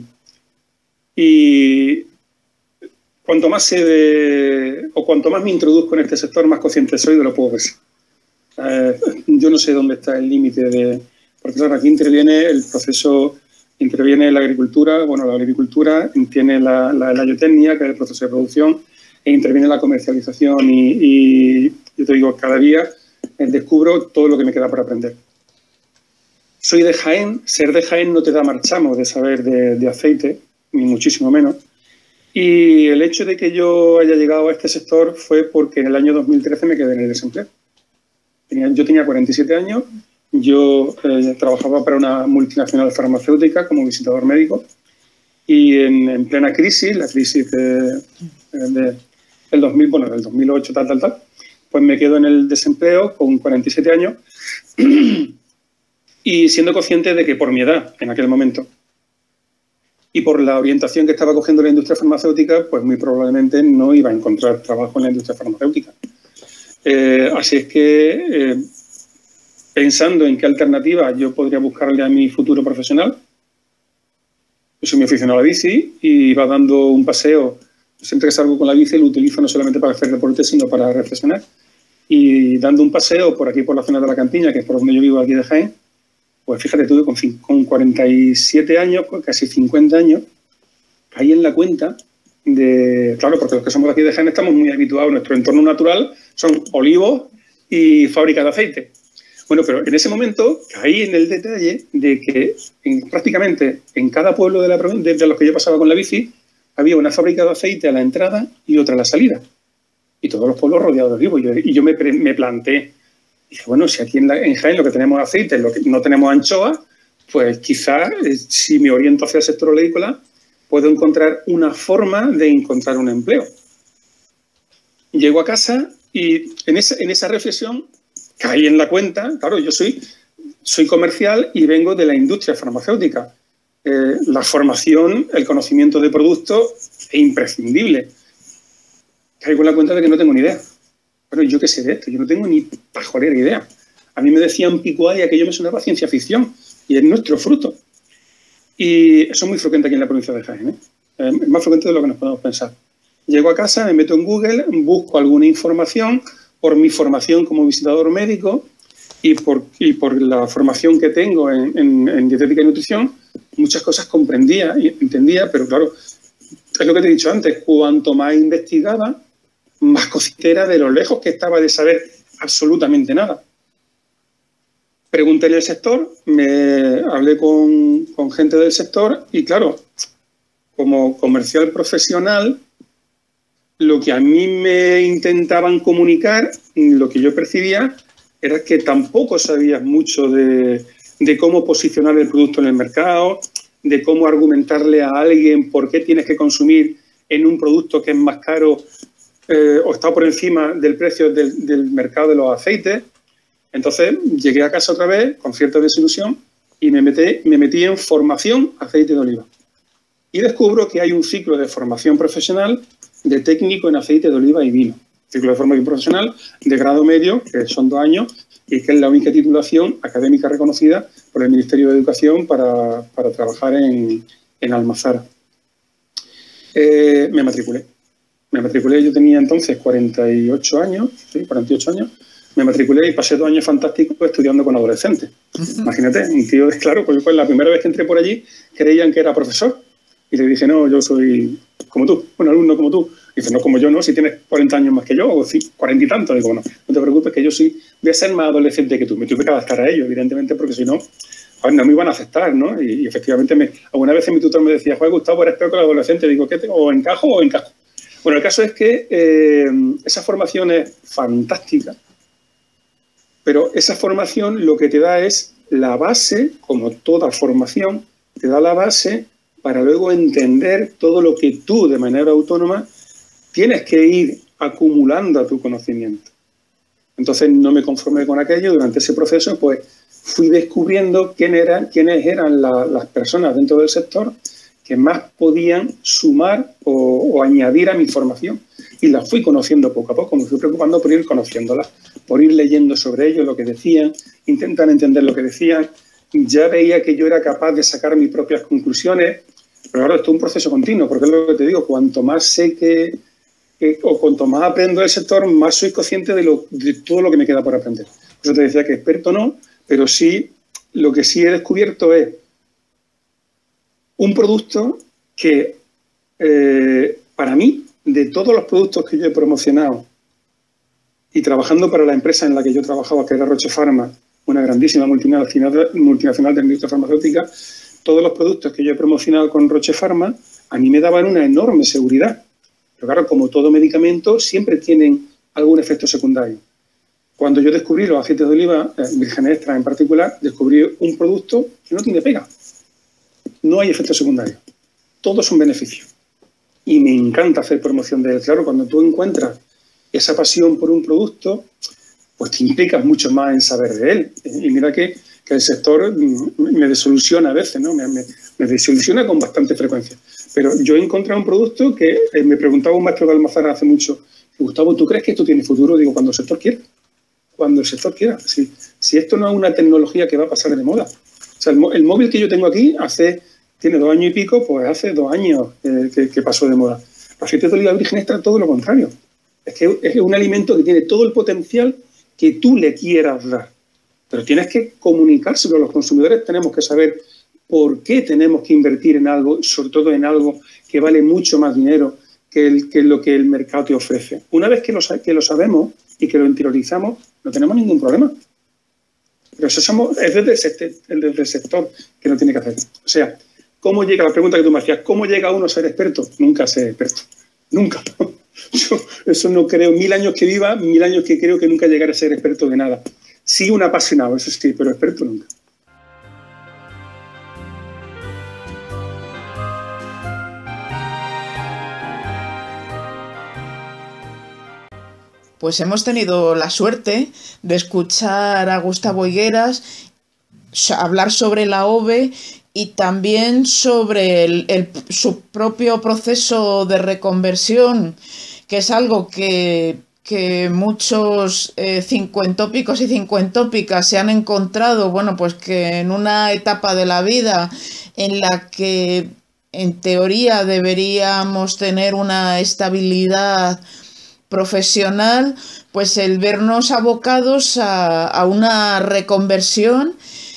y cuanto más sé de, o cuanto más me introduzco en este sector, más consciente soy de lo poco que sé. Eh, yo no sé dónde está el límite de... Porque claro, aquí interviene el proceso, interviene la agricultura, bueno, la agricultura, tiene la, la, la biotecnia, que es el proceso de producción, e interviene la comercialización y, y yo te digo, cada día descubro todo lo que me queda por aprender. Soy de Jaén, ser de Jaén no te da marchamo de saber de, de aceite, ni muchísimo menos. Y el hecho de que yo haya llegado a este sector fue porque en el año dos mil trece me quedé en el desempleo. Tenía, yo tenía cuarenta y siete años, yo eh, trabajaba para una multinacional farmacéutica como visitador médico y en, en plena crisis, la crisis de, de, del dos mil, bueno, del dos mil ocho, tal, tal, tal, pues me quedo en el desempleo con cuarenta y siete años y siendo consciente de que por mi edad en aquel momento y por la orientación que estaba cogiendo la industria farmacéutica, pues muy probablemente no iba a encontrar trabajo en la industria farmacéutica. Eh, así es que, eh, pensando en qué alternativa yo podría buscarle a mi futuro profesional, yo soy muy aficionado a la bici y iba dando un paseo. Siempre que salgo con la bici lo utilizo no solamente para hacer deporte, sino para reflexionar. Y dando un paseo por aquí, por la zona de la Campiña, que es por donde yo vivo aquí de Jaén, pues fíjate tú, con, con cuarenta y siete años, casi cincuenta años, caí en la cuenta de... Claro, porque los que somos de aquí de Jaén estamos muy habituados, nuestro entorno natural son olivos y fábricas de aceite. Bueno, pero en ese momento caí en el detalle de que en, prácticamente en cada pueblo de, la, de, de los que yo pasaba con la bici había una fábrica de aceite a la entrada y otra a la salida. Y todos los pueblos rodeados de olivos. Y yo, y yo me, me planteé, dije, bueno, si aquí en, la, en Jaén lo que tenemos es aceite, lo que no tenemos anchoas, pues quizás eh, si me oriento hacia el sector oleícola, puedo encontrar una forma de encontrar un empleo. Llego a casa y en esa, en esa reflexión caí en la cuenta, claro, yo soy, soy comercial y vengo de la industria farmacéutica. Eh, la formación, el conocimiento de productos es imprescindible. Caigo en la cuenta de que no tengo ni idea. Bueno, ¿yo qué sé de esto? Yo no tengo ni pajolera idea. A mí me decían picual y aquello me sonaba ciencia ficción y es nuestro fruto. Y eso es muy frecuente aquí en la provincia de Jaén, ¿eh? Es más frecuente de lo que nos podemos pensar. Llego a casa, me meto en Google, busco alguna información por mi formación como visitador médico y por, y por la formación que tengo en, en, en dietética y nutrición, muchas cosas comprendía y entendía, pero claro, es lo que te he dicho antes, cuanto más investigaba, más consciente era de lo lejos que estaba de saber absolutamente nada. Pregunté en el sector, me hablé con, con gente del sector y claro, como comercial profesional, lo que a mí me intentaban comunicar, lo que yo percibía, era que tampoco sabías mucho de, de cómo posicionar el producto en el mercado, de cómo argumentarle a alguien por qué tienes que consumir en un producto que es más caro eh, o está por encima del precio del, del mercado de los aceites. Entonces llegué a casa otra vez con cierta desilusión y me metí, me metí en formación aceite de oliva. Y descubro que hay un ciclo de formación profesional de técnico en aceite de oliva y vino. Ciclo de formación profesional de grado medio, que son dos años, y que es la única titulación académica reconocida por el Ministerio de Educación para, para trabajar en, en Almazara. Eh, me matriculé. Me matriculé, yo tenía entonces cuarenta y ocho años, ¿sí? cuarenta y ocho años, me matriculé y pasé dos años fantásticos estudiando con adolescentes. Uh-huh. Imagínate, un tío, claro, pues, pues la primera vez que entré por allí creían que era profesor. Y le dije, no, yo soy como tú, un alumno como tú. Y dice, no como yo, no, si tienes cuarenta años más que yo, o cuarenta y tantos. Digo, bueno, no te preocupes, que yo sí voy a ser más adolescente que tú. Me tuve que adaptar a ello, evidentemente, porque si no, no me iban a aceptar, ¿no? Y, y efectivamente, me, alguna vez mi tutor me decía, Juan Gustavo, eres peor que el adolescente. Digo, ¿qué te, o encajo o encajo? Bueno, el caso es que eh, esa formación es fantástica, pero esa formación lo que te da es la base, como toda formación, te da la base para luego entender todo lo que tú, de manera autónoma, tienes que ir acumulando a tu conocimiento. Entonces no me conformé con aquello. Durante ese proceso pues fui descubriendo quién eran, quiénes eran la, las personas dentro del sector que más podían sumar o, o añadir a mi formación. Y las fui conociendo poco a poco, me fui preocupando por ir conociéndolas, por ir leyendo sobre ellos lo que decían, intentar entender lo que decían. Ya veía que yo era capaz de sacar mis propias conclusiones, pero ahora esto es un proceso continuo, porque es lo que te digo, cuanto más sé que, que o cuanto más aprendo del sector, más soy consciente de, lo, de todo lo que me queda por aprender. Por eso te decía que experto no, pero sí, lo que sí he descubierto es un producto que, eh, para mí, de todos los productos que yo he promocionado y trabajando para la empresa en la que yo trabajaba, que era Roche Pharma, una grandísima multinacional, multinacional de industria farmacéutica, todos los productos que yo he promocionado con Roche Pharma a mí me daban una enorme seguridad. Pero claro, como todo medicamento, siempre tienen algún efecto secundario. Cuando yo descubrí los aceites de oliva, eh, virgen extra en particular, descubrí un producto que no tiene pega. No hay efectos secundarios. Todos son beneficios. Y me encanta hacer promoción de él. Claro, cuando tú encuentras esa pasión por un producto, pues te implicas mucho más en saber de él. Y mira que, que el sector me desilusiona a veces, ¿no? Me, me, me desilusiona con bastante frecuencia. Pero yo he encontrado un producto que eh, me preguntaba un maestro de Almazara hace mucho, Gustavo, ¿tú crees que esto tiene futuro? Digo, cuando el sector quiera. Cuando el sector quiera. Si, si esto no es una tecnología que va a pasar de moda. O sea, el, el móvil que yo tengo aquí hace... tiene dos años y pico, pues hace dos años eh, que, que pasó de moda. El aceite de oliva virgen extra, todo lo contrario. Es que es un alimento que tiene todo el potencial que tú le quieras dar. Pero tienes que comunicárselo. Los consumidores tenemos que saber por qué tenemos que invertir en algo, sobre todo en algo que vale mucho más dinero que, el, que lo que el mercado te ofrece. Una vez que lo, que lo sabemos y que lo interiorizamos, no tenemos ningún problema. Pero eso somos, es desde el, sector, desde el sector que lo tiene que hacer. O sea, ¿cómo llega, la pregunta que tú me hacías, cómo llega uno a ser experto? Nunca a ser experto, nunca. Yo eso no creo, mil años que viva, mil años que creo que nunca llegaré a ser experto de nada. Sí un apasionado, eso sí, pero experto nunca. Pues hemos tenido la suerte de escuchar a Gustavo Higueras hablar sobre la O V E y también sobre el, el, su propio proceso de reconversión, que es algo que, que muchos eh, cincuentópicos y cincuentópicas se han encontrado, bueno, pues que en una etapa de la vida en la que en teoría deberíamos tener una estabilidad profesional, pues el vernos abocados a, a una reconversión.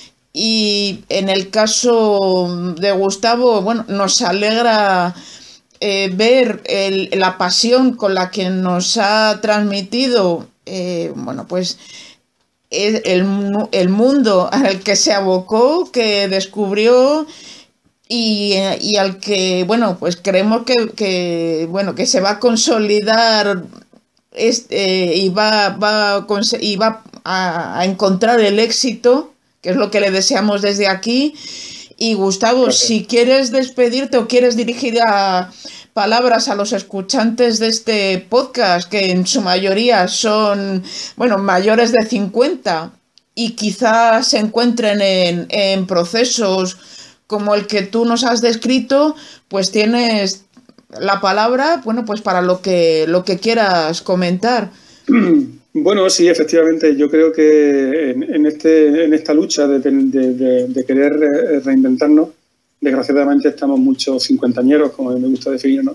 Y en el caso de Gustavo, bueno, nos alegra eh, ver el, la pasión con la que nos ha transmitido, eh, bueno, pues el, el, el mundo al que se abocó, que descubrió y, y al que, bueno, pues creemos que, que, bueno, que se va a consolidar este, y va, va, a, y va a, a encontrar el éxito, que es lo que le deseamos desde aquí. Y Gustavo, gracias. Si quieres despedirte o quieres dirigir a palabras a los escuchantes de este podcast, que en su mayoría son, bueno, mayores de cincuenta y quizás se encuentren en, en procesos como el que tú nos has descrito, pues tienes la palabra, bueno, pues para lo que, lo que quieras comentar. Bueno, sí, efectivamente. Yo creo que en, en, este, en esta lucha de, de, de, de querer reinventarnos, desgraciadamente estamos muchos cincuentañeros, como me gusta definirnos.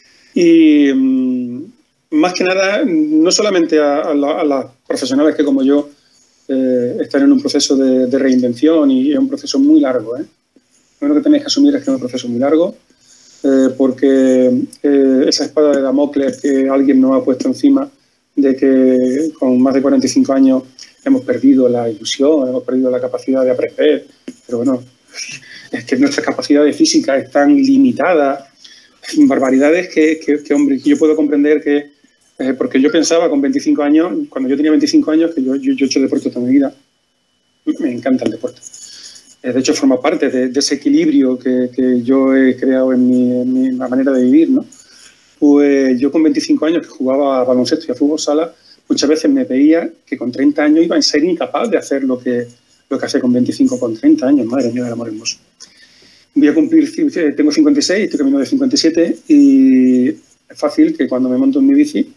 Y mmm, más que nada, no solamente a, a, la, a las profesionales que como yo eh, están en un proceso de, de reinvención, y es un proceso muy largo, ¿eh? Lo único que tenéis que asumir es que es un proceso muy largo, eh, porque eh, esa espada de Damocles que alguien nos ha puesto encima, de que con más de cuarenta y cinco años hemos perdido la ilusión, hemos perdido la capacidad de aprender, pero bueno, es que nuestras capacidades físicas están limitadas, barbaridades que, que, que hombre, yo puedo comprender que, eh, porque yo pensaba con veinticinco años, cuando yo tenía veinticinco años, que yo, yo, yo he hecho deporte toda mi vida, me encanta el deporte. De hecho, forma parte de, de ese equilibrio que, que yo he creado en mi, en mi manera de vivir, ¿no? Pues yo con veinticinco años, que jugaba a baloncesto y a fútbol sala, muchas veces me veía que con treinta años iba a ser incapaz de hacer lo que, lo que hace con veinticinco, con treinta años. Madre mía del amor hermoso. Voy a cumplir, tengo cincuenta y seis, estoy camino de cincuenta y siete y es fácil que cuando me monto en mi bici,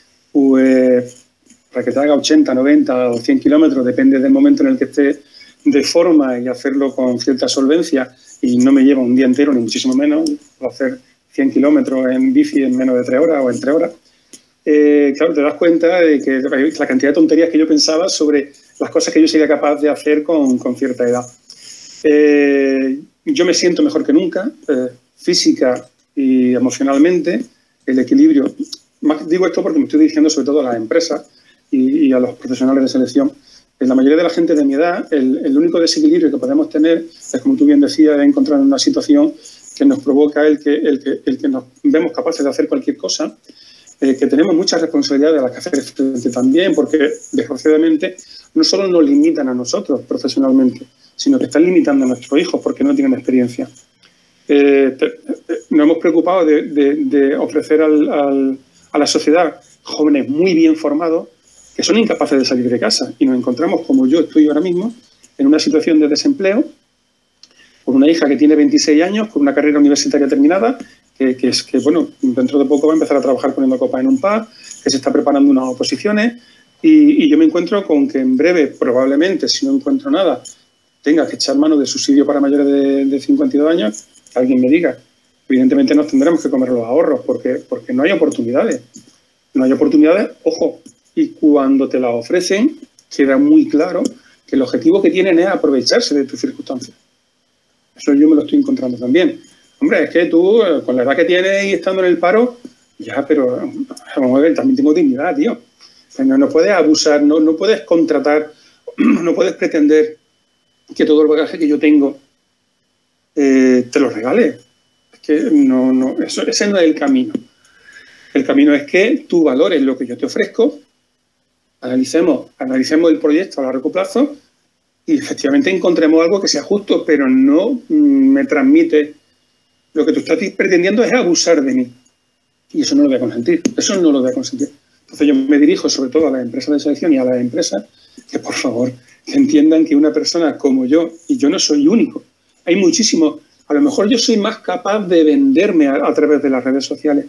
pues para que te haga ochenta, noventa o cien kilómetros, depende del momento en el que esté de forma y hacerlo con cierta solvencia, y no me lleva un día entero, ni muchísimo menos, para hacer cien kilómetros en bici en menos de tres horas o en tres horas. Eh, claro, te das cuenta de que la cantidad de tonterías que yo pensaba sobre las cosas que yo sería capaz de hacer con, con cierta edad. Eh, yo me siento mejor que nunca, eh, física y emocionalmente, el equilibrio. Más, digo esto porque me estoy dirigiendo sobre todo a las empresas y, y a los profesionales de selección. En la mayoría de la gente de mi edad, el, el único desequilibrio que podemos tener es, como tú bien decías, es encontrar una situación que nos provoca el que, el que, el que nos vemos capaces de hacer cualquier cosa, eh, que tenemos muchas responsabilidades a las que hacer frente también, porque desgraciadamente no solo nos limitan a nosotros profesionalmente, sino que están limitando a nuestros hijos porque no tienen experiencia. Eh, te, te, nos hemos preocupado de, de, de ofrecer al, al, a la sociedad jóvenes muy bien formados que son incapaces de salir de casa, y nos encontramos, como yo estoy ahora mismo, en una situación de desempleo, con una hija que tiene veintiséis años, con una carrera universitaria terminada, que, que es que, bueno, dentro de poco va a empezar a trabajar poniendo copa en un pub, que se está preparando unas oposiciones, y, y yo me encuentro con que en breve, probablemente, si no encuentro nada, tenga que echar mano de subsidio para mayores de, de cincuenta y dos años, que alguien me diga. Evidentemente nos tendremos que comer los ahorros, porque, porque no hay oportunidades. No hay oportunidades, ojo, y cuando te las ofrecen, queda muy claro que el objetivo que tienen es aprovecharse de tus circunstancias. Eso yo me lo estoy encontrando también. Hombre, es que tú, con la edad que tienes y estando en el paro, ya, pero vamos a ver, también tengo dignidad, tío. No, no puedes abusar, no, no puedes contratar, no puedes pretender que todo el bagaje que yo tengo eh, te lo regale. Es que no, no, eso, ese no es el camino. El camino es que tú valores lo que yo te ofrezco, analicemos, analicemos el proyecto a largo plazo y efectivamente encontremos algo que sea justo, pero no mm, me transmite. Lo que tú estás pretendiendo es abusar de mí. Y eso no lo voy a consentir. Eso no lo voy a consentir. Entonces yo me dirijo sobre todo a las empresas de selección y a las empresas que, por favor, que entiendan que una persona como yo, y yo no soy único, hay muchísimos, a lo mejor yo soy más capaz de venderme a, a través de las redes sociales,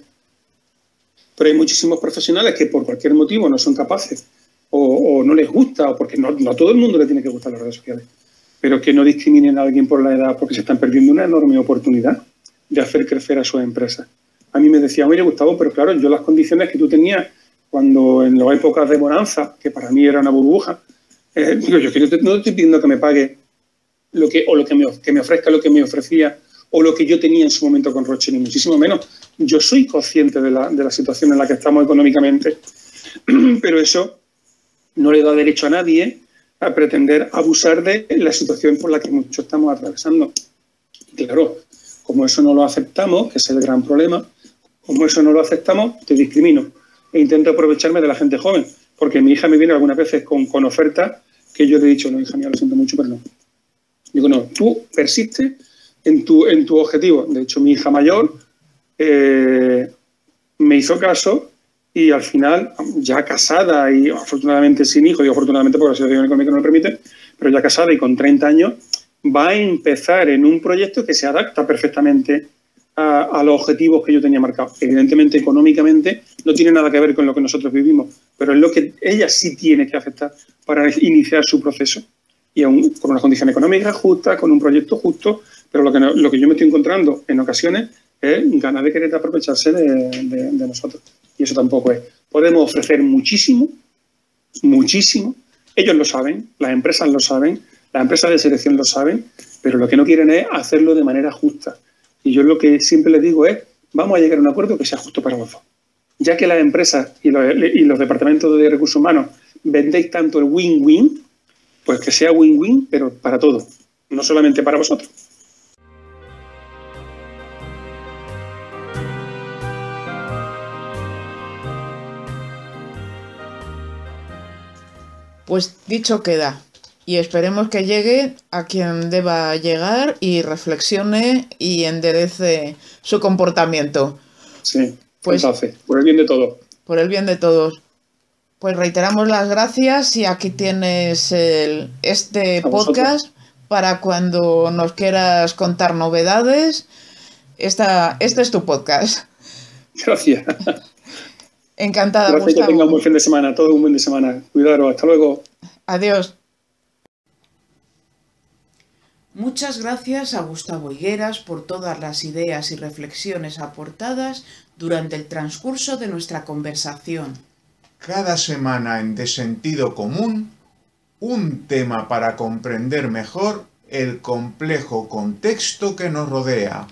pero hay muchísimos profesionales que por cualquier motivo no son capaces o, o no les gusta, o porque no, no a todo el mundo le tiene que gustar las redes sociales, pero que no discriminen a alguien por la edad porque se están perdiendo una enorme oportunidad de hacer crecer a sus empresas. A mí me decía, oye, Gustavo, pero claro, yo las condiciones que tú tenías cuando en las épocas de bonanza, que para mí era una burbuja, eh, digo, yo que no te, no te estoy pidiendo que me pague lo que, o lo que me, que me ofrezca lo que me ofrecía o lo que yo tenía en su momento con Roche, ni muchísimo menos. Yo soy consciente de la, de la situación en la que estamos económicamente, pero eso no le da derecho a nadie a pretender abusar de la situación por la que muchos estamos atravesando. Y claro, como eso no lo aceptamos, que es el gran problema, como eso no lo aceptamos, te discrimino e intento aprovecharme de la gente joven, porque mi hija me viene algunas veces con, con ofertas que yo le he dicho, no, hija mía, lo siento mucho, pero no. Digo, no, tú persiste en tu, en tu objetivo. De hecho, mi hija mayor eh, me hizo caso y al final, ya casada y afortunadamente sin hijos, y afortunadamente porque la situación económica no lo permite, pero ya casada y con treinta años, va a empezar en un proyecto que se adapta perfectamente a, a los objetivos que yo tenía marcados. Evidentemente, económicamente, no tiene nada que ver con lo que nosotros vivimos, pero es lo que ella sí tiene que aceptar para iniciar su proceso. Y aún con una condición económica justa, con un proyecto justo, pero lo que, no, lo que yo me estoy encontrando en ocasiones es ganas de querer aprovecharse de, de, de nosotros. Y eso tampoco es. Podemos ofrecer muchísimo, muchísimo. Ellos lo saben, las empresas lo saben, las empresas de selección lo saben, pero lo que no quieren es hacerlo de manera justa. Y yo lo que siempre les digo es, vamos a llegar a un acuerdo que sea justo para los dos. Ya que las empresas y los, y los departamentos de recursos humanos vendéis tanto el win-win, pues que sea win-win, pero para todos, no solamente para vosotros. Pues dicho queda, y esperemos que llegue a quien deba llegar y reflexione y enderece su comportamiento. Sí, pues entonces, por el bien de todos. Por el bien de todos. Pues reiteramos las gracias y aquí tienes el, este podcast para cuando nos quieras contar novedades. Esta, este es tu podcast. Gracias. Encantada, Gracias, Gustavo. que tenga un buen fin de semana, todo un buen fin de semana. Cuidaros, hasta luego. Adiós. Muchas gracias a Gustavo Higueras por todas las ideas y reflexiones aportadas durante el transcurso de nuestra conversación. Cada semana en De Sentido Común, un tema para comprender mejor el complejo contexto que nos rodea.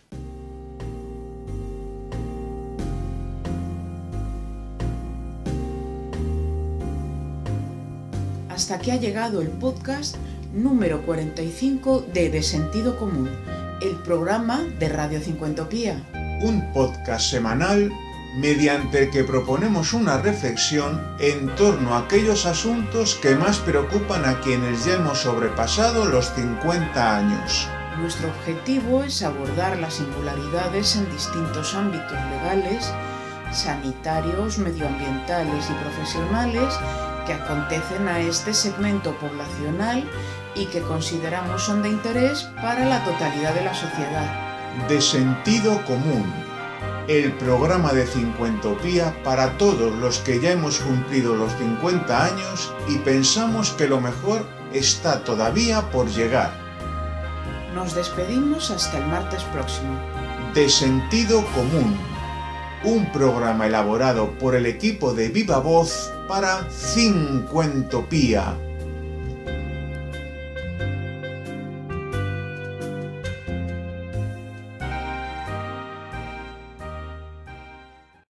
Hasta aquí ha llegado el podcast número cuarenta y cinco de De Sentido Común, el programa de Radio Cincuentopía. Un podcast semanal mediante el que proponemos una reflexión en torno a aquellos asuntos que más preocupan a quienes ya hemos sobrepasado los cincuenta años. Nuestro objetivo es abordar las singularidades en distintos ámbitos legales, sanitarios, medioambientales y profesionales que acontecen a este segmento poblacional y que consideramos son de interés para la totalidad de la sociedad. De Sentido Común, el programa de Cincuentopía para todos los que ya hemos cumplido los cincuenta años y pensamos que lo mejor está todavía por llegar. Nos despedimos hasta el martes próximo. De Sentido Común, un programa elaborado por el equipo de Viva Voz para Cincuentopía.